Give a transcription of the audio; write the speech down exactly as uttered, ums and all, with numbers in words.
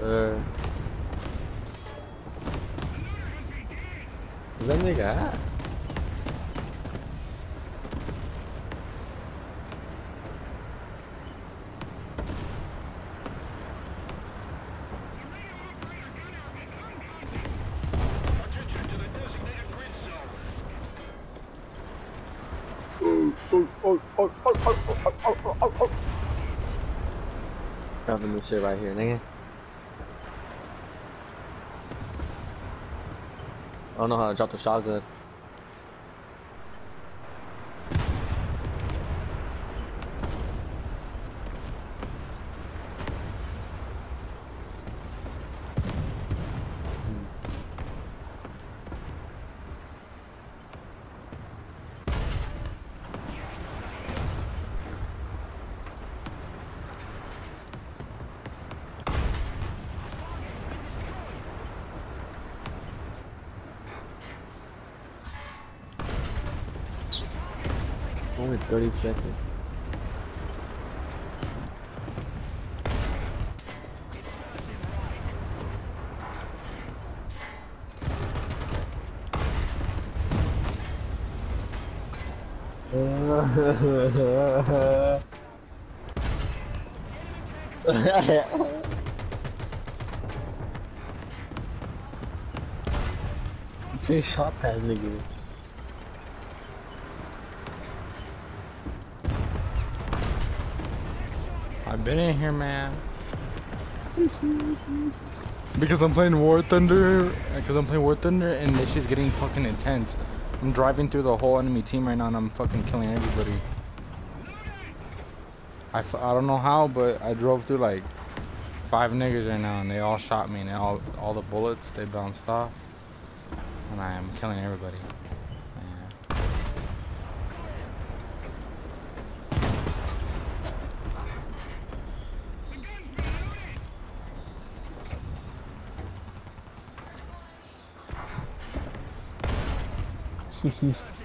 Uh, where's that nigga at? Dropping this shit right here, nigga. I don't know how to drop the shotgun. Only thirty seconds. They shot that nigga. I've been in here, man. Because I'm playing War Thunder. Because I'm playing War Thunder, and this shit's getting fucking intense. I'm driving through the whole enemy team right now, and I'm fucking killing everybody. I, f I don't know how, but I drove through like five niggas right now, and they all shot me, and they all all the bullets they bounced off, and I am killing everybody. Hehehe